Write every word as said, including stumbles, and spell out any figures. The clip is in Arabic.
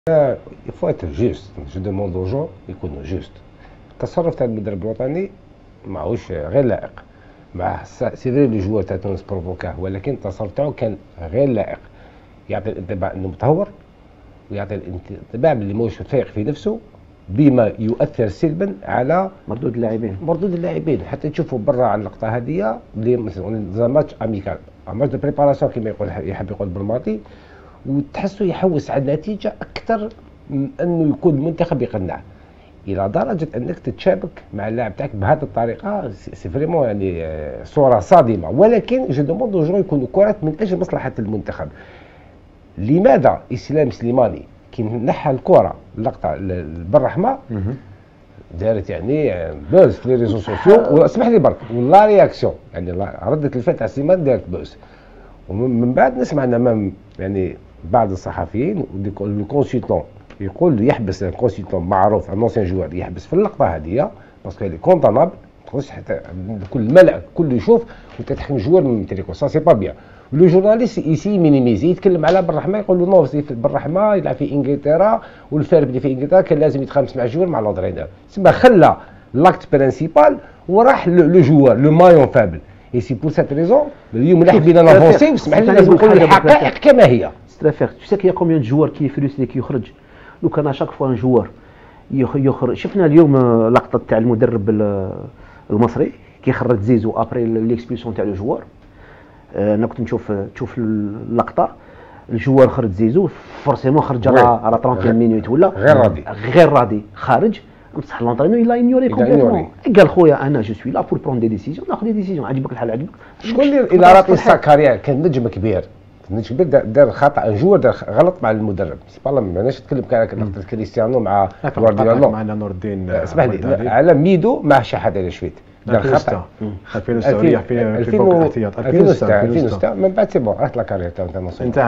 il faut être juste. Je demande aux gens يكونوا جوست. التصرف تاع المدرب الوطني ماهوش غير لائق. مع سي فري لي جوار تاع تونس بروفوكاه، ولكن التصرف تاعو كان غير لائق. يعطي الانطباع انه متهور، ويعطي الانطباع باللي ماهوش فايق في نفسه، بما يؤثر سلبا على مردود اللاعبين مردود اللاعبين. حتى تشوفوا برا على اللقطه هذه اللي مثلا ماتش اميكال، ماتش دو بريباراسيون كيما يقول يحب يقول بالماضي، وتحسوا يحوس على النتيجه اكثر من انه يكون المنتخب يقنع، الى درجه انك تتشابك مع اللاعب تاعك بهذه الطريقه. سي فريمون يعني صوره صادمه. ولكن جو دوموند جو يكونوا كرات من اجل مصلحه المنتخب. لماذا اسلام سليماني كي نحى الكره اللقطه بالرحمه دارت يعني بوز في لي ريزو سوسيو، واسمح لي برك ولا رياكسيون يعني رده الفعل تاع سليمان دارت بوز. ومن بعد نسمع امام يعني بعض الصحفيين الكونسلتون يقول يحبس الكونسلتون معروف ان انسيان جوار يحبس في اللقطه هذه باسكو هي كونتونابل، ما تقدرش حتى كل الملأ كله يشوف وانت تحكم جوار من تريكو سا سي با بيان. لو جورناليست يسي مينيميزي يتكلم على بالرحمه، يقول له نو بالرحمه يلعب في انجلترا والفارق اللي في انجلترا كان لازم يتخامس مع الجوار مع لونترينور، تسمى خلى لاكت برينسيبال وراح لو جوار لو مايون فابل. اي سي بور سيت ريزون اليوم لاحبين نافونسي، واسمح لي لازم نقول الحقائق كما هي. سترافير تو سي كي كومبيان جوار كي فريسلي كي يخرج لو كان اشاك فوا ان جوار يخرج. شفنا اليوم لقطه تاع المدرب المصري كي خرج زيزو ابري ليكسبيلسيون تاع لو جوار. انا كنت نشوف تشوف اللقطه، الجوار خرج زيزو فورسيمون خرج على على ثلاثين مينوت ولا غير راضي غير راضي خارج بصح لونطرينور يلا انيوري كومبليتمون. قال خويا انا جو سوي لا بور برون دي ديسيزيون، ناخذ دي ديسيزيون عجبك الحال عجبك. شكون اللي الى راتي ساكاريا كان نجم كبير، نجم كبير دار خطا، جوار دار غلط مع المدرب. سي با ماناش نتكلم كان لقطه كريستيانو مع جوارديولا معنا نور الدين اسمح لي على ميدو مع شحات على شويت دار خطا ألفين وستة في في فوق الاحتياط ألفين وستة ألفين وستة من بعد سي بون راحت لا كارير تاعو.